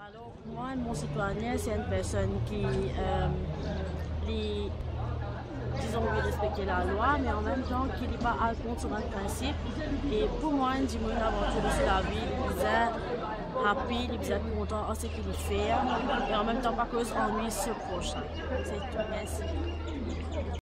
Alors, moi, mon citoyen, c'est une personne qui, disons, veut respecter la loi, mais en même temps, qui n'est pas à contre sur un principe. Et pour moi, une dis une aventure de la vie, il est happy, il est content en ce qu'il fait, et en même temps, pas cause ennui ce prochain. C'est tout, merci.